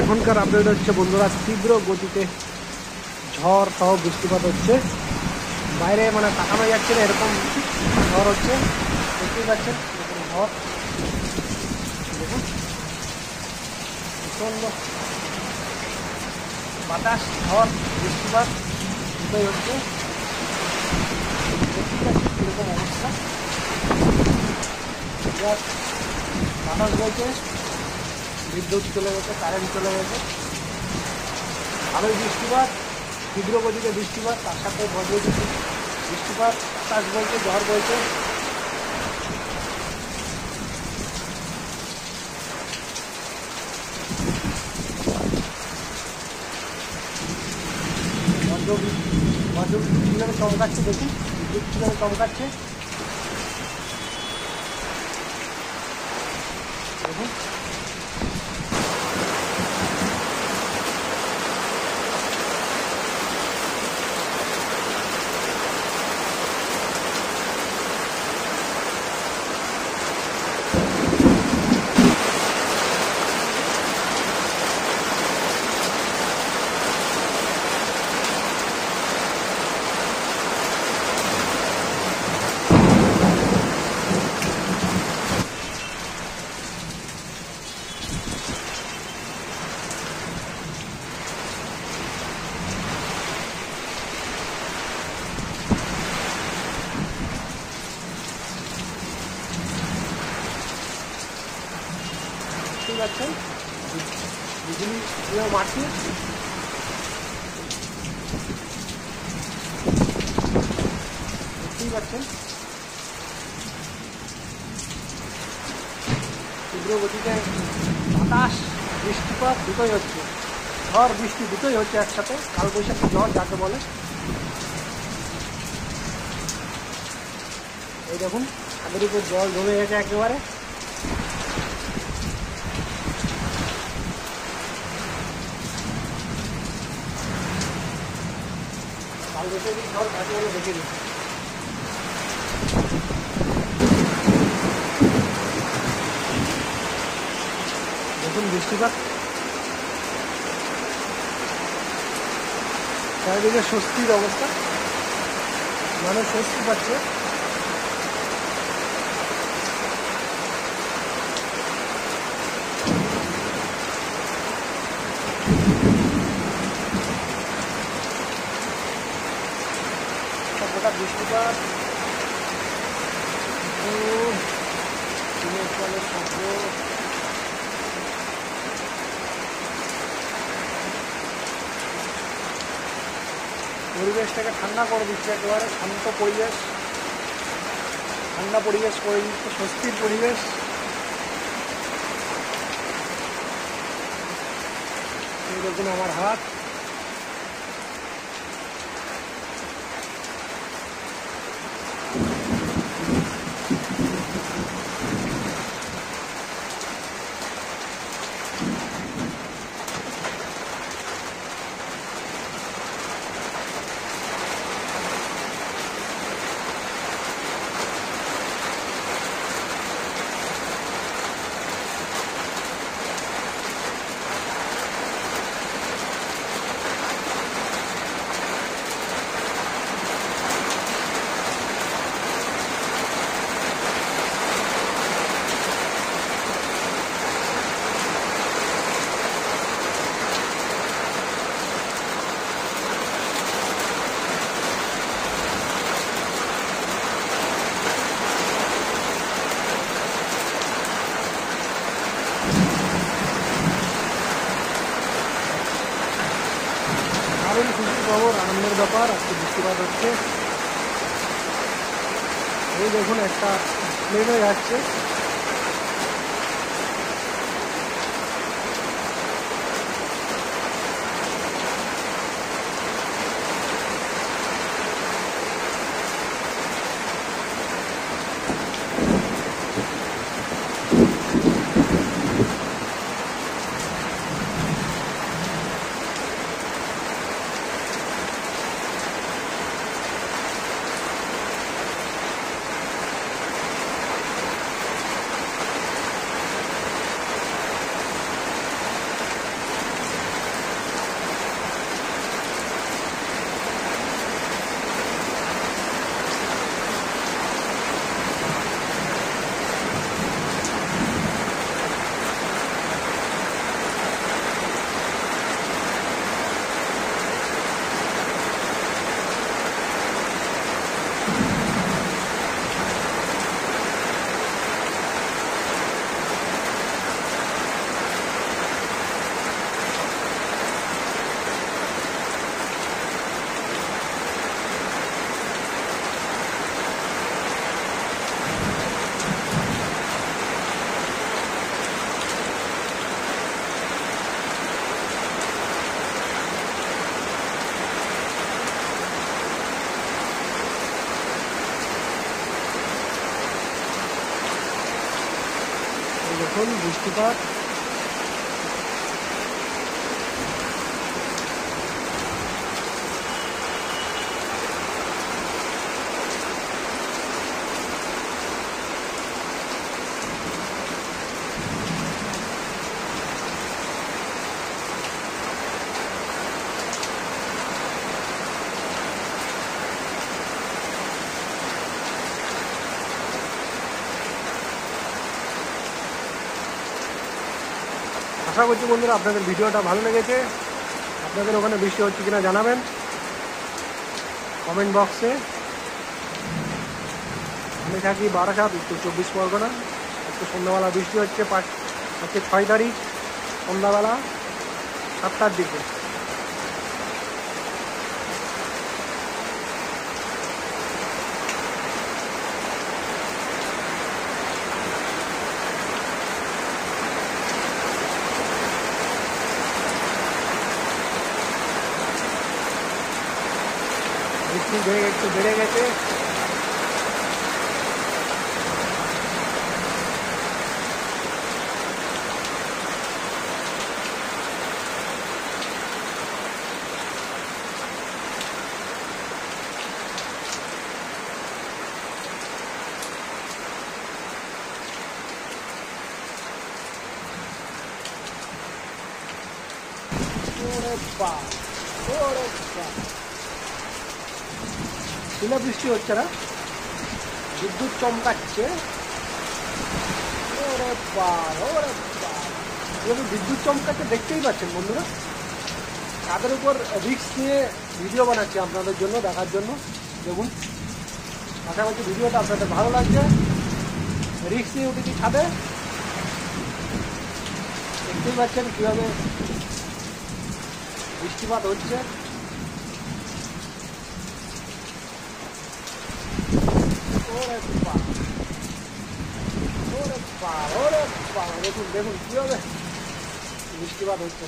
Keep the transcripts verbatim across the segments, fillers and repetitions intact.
এখনকার আপডেট হচ্ছে বন্ধুরা, তীব্র গতিতে ঝড় সহ বৃষ্টিপাত হচ্ছে। বাইরে মানে তাকানো যাচ্ছে না, এরকম ঝড় হচ্ছে। দেখতেই পাচ্ছেন এরকম ঝড়, দেখুন প্রচণ্ড বাতাস, ঝড়, বৃষ্টিপাত দুটোই হচ্ছে। দেখতেই পাচ্ছেন কীরকম অবস্থা। বাতাস বলছে, বিদ্যুৎ চলে গেছে, কারেন্ট চলে গেছে। ভালোই বৃষ্টিপাত, তীব্র গতিতে বৃষ্টিপাত, তার সাথে বজ্রবিদ্যুৎ বৃষ্টিপাত, বাতাস বলছে, ঝড় বলছে। বজ্রবিদ্যুৎ বজ্রবিদ্যুৎ কীভাবে চমকাচ্ছে, দেখুন বিদ্যুৎ কীভাবে চমকাচ্ছে, দেখুন। দেখতেই পাচ্ছেন বিজলি কীভাবে মারছে। দেখতেই পাচ্ছেন তীব্র গতিতে বাতাস, বৃষ্টিপাত দুটোই হচ্ছে। ঝড় বৃষ্টি দুটোই হচ্ছে একসাথে, কালবৈশাখী ঝড় যাকে বলে। এই দেখুন ছাদের উপর জল জমে গেছে একেবারে। কালবৈশাখী ঝড় কাকে বলে দেখে দিচ্ছি। দেখুন বৃষ্টিপাত, চারিদিকে স্বস্তির অবস্থা, মানুষ স্বস্তি পাচ্ছে। গোটা বৃষ্টিপাত, দিনের জলের শব্দ, পরিবেশটাকে ঠান্ডা করে দিচ্ছে, একেবারে শান্ত পরিবেশ, ঠান্ডা পরিবেশ করে দিচ্ছে, স্বস্তির পরিবেশ। এই দেখুন আমার হাত, দারুণ খুশি খবর, আনন্দের ব্যাপার। আজকে বৃষ্টিপাত হচ্ছে। এই দেখুন একটা প্লেনে যাচ্ছে, দেখুন বৃষ্টিপাত। আশা করছি বন্ধুরা আপনাদের ভিডিওটা ভালো লেগেছে। আপনাদের ওখানে বৃষ্টি হচ্ছে কিনা জানাবেন কমেন্ট বক্সে। আমি থাকি বারাসাত, উত্তর চব্বিশ পরগনা। একটু সন্ধ্যাবেলা বৃষ্টি হচ্ছে, পাঁচ হচ্ছে ছয় তারিখ সন্ধ্যাবেলা সাতটার দিকে। বৃষ্টি বেড়ে একটু বেড়ে গেছে। ওরে বাপ, ওরে বাপ, শিলা বৃষ্টি হচ্ছে না, বিদ্যুৎ চমকাচ্ছে। ওরে বাপ, ওরে বাপ, যেহেতু বিদ্যুৎ চমকাচ্ছে দেখতেই পাচ্ছেন বন্ধুরা। তাদের উপর রিস্ক নিয়ে ভিডিও বানাচ্ছি আপনাদের জন্য, দেখার জন্য। দেখুন, আশা করছি ভিডিওটা আপনাদের ভালো লাগছে। রিস্ক নিয়ে উঠেছি ছাদে, দেখতেই পাচ্ছেন কীভাবে বৃষ্টিপাত হচ্ছে। ওরে বাপ, ওরে বাপ, ওরে বাপ, দেখুন দেখুন কীভাবে বৃষ্টিপাত হচ্ছে।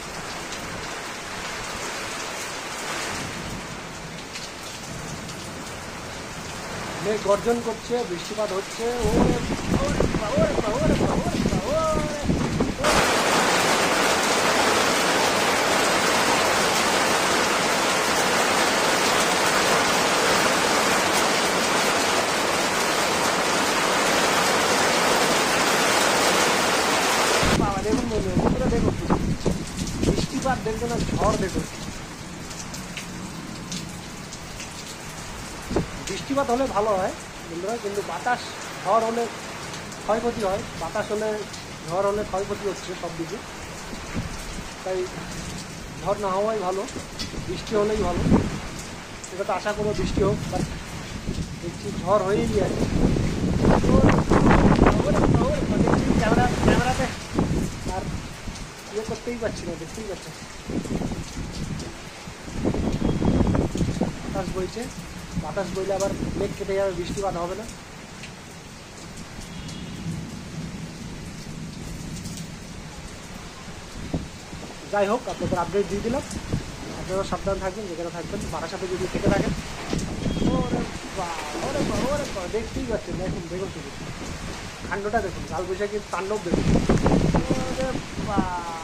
মেঘ গর্জন করছে, বৃষ্টিপাত হচ্ছে। ওরে ওরে বাপ, ওরে বাপ, ওরে বাপ, ওরে বাপ, ওরে দেখুন বন্ধুরা, দেখুন বৃষ্টিপাত দেখুন আর ঝড় দেখুন। বৃষ্টিপাত হলে ভালো হয় বন্ধুরা, কিন্তু বাতাস ঝড় হলে ক্ষয়ক্ষতি হয়। বাতাস হলে ঝড় হলে ক্ষয়ক্ষতি হচ্ছে সব দিকে, তাই ঝড় না হওয়াই ভালো, বৃষ্টি হলেই ভালো। এটা তো আশা করবো বৃষ্টি হোক, বাট দেখছি ঝড় হয়েই গিয়েছে। ক্যামেরা ক্যামেরাতে আর ইয়ে করতেই পারছি না, দেখতেই পাচ্ছি। বাতাস বইছে, বাতাস বইলে আবার মেঘ কেটে যাবে, বৃষ্টিপাত হবে না। যাই হোক, আপনাদের আপডেট দিয়ে দিলাম। আপনারা সাবধান থাকবেন, যেখানে থাকবেন। বারাসাতে যদি থেকে থাকেন, ওরে বাবা, ওরে বাবা, ওরে বাবা, দেখতেই পাচ্ছেন। দেখুন দেখুন শুধু কাণ্ডটা দেখুন, কালবৈশাখীর তাণ্ডব দেখুন। ওরে বাবা।